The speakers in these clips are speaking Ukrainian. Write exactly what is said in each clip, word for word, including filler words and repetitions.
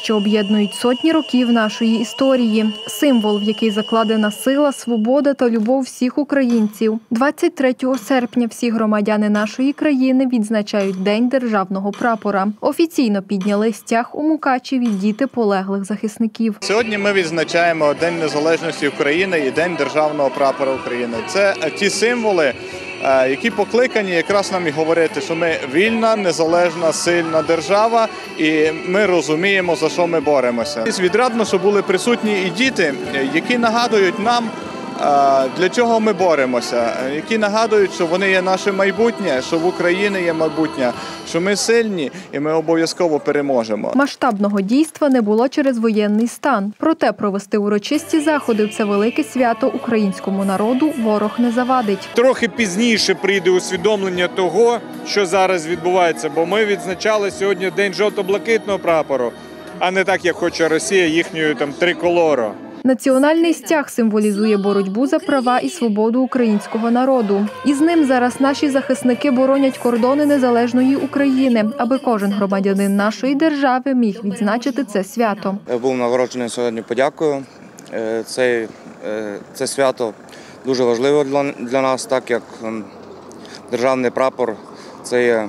що об'єднують сотні років нашої історії. Символ, в який закладена сила, свобода та любов всіх українців. двадцять третього серпня всі громадяни нашої країни відзначають День державного прапора. Офіційно підняли стяг у Мукачеві діти полеглих захисників. Сьогодні ми відзначаємо День незалежності України і День державного прапора України. Це ті символи, які покликані якраз нам і говорити, що ми вільна, незалежна, сильна держава і ми розуміємо, за що ми боремося. Відрадно, що були присутні і діти, які нагадують нам, для чого ми боремося, які нагадують, що вони є наше майбутнє, що в Україні є майбутнє, що ми сильні і ми обов'язково переможемо. Масштабного дійства не було через воєнний стан. Проте провести урочисті заходи в це велике свято українському народу ворог не завадить. Трохи пізніше прийде усвідомлення того, що зараз відбувається, бо ми відзначали сьогодні День жовто-блакитного прапору, а не так, як хоче Росія, їхньою там триколору. Національний стяг символізує боротьбу за права і свободу українського народу. І з ним зараз наші захисники боронять кордони незалежної України, аби кожен громадянин нашої держави міг відзначити це свято. Я був нагороджений сьогодні подякою. Це, це свято дуже важливе для, для нас, так як державний прапор – це є,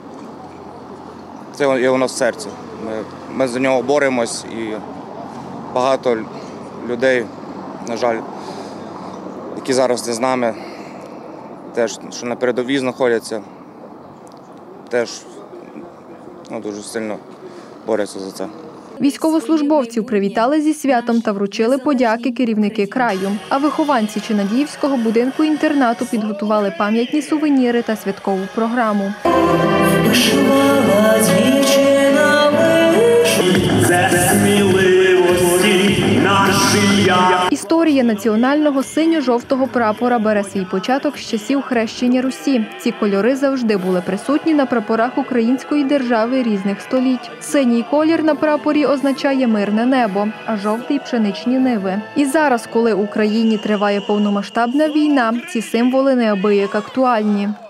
це є у нас в серці. Ми, ми за нього боремось і багато людей, на жаль, які зараз не з нами, теж, що на передовій знаходяться, теж ну, дуже сильно борються за це. Військовослужбовців привітали зі святом та вручили подяки керівники краю. А вихованці Чинадіївського будинку-інтернату підготували пам'ятні сувеніри та святкову програму. Історія національного синьо-жовтого прапора бере свій початок з часів хрещення Русі. Ці кольори завжди були присутні на прапорах української держави різних століть. Синій колір на прапорі означає мирне небо, а жовтий – пшеничні ниви. І зараз, коли в Україні триває повномасштабна війна, ці символи неабияк актуальні.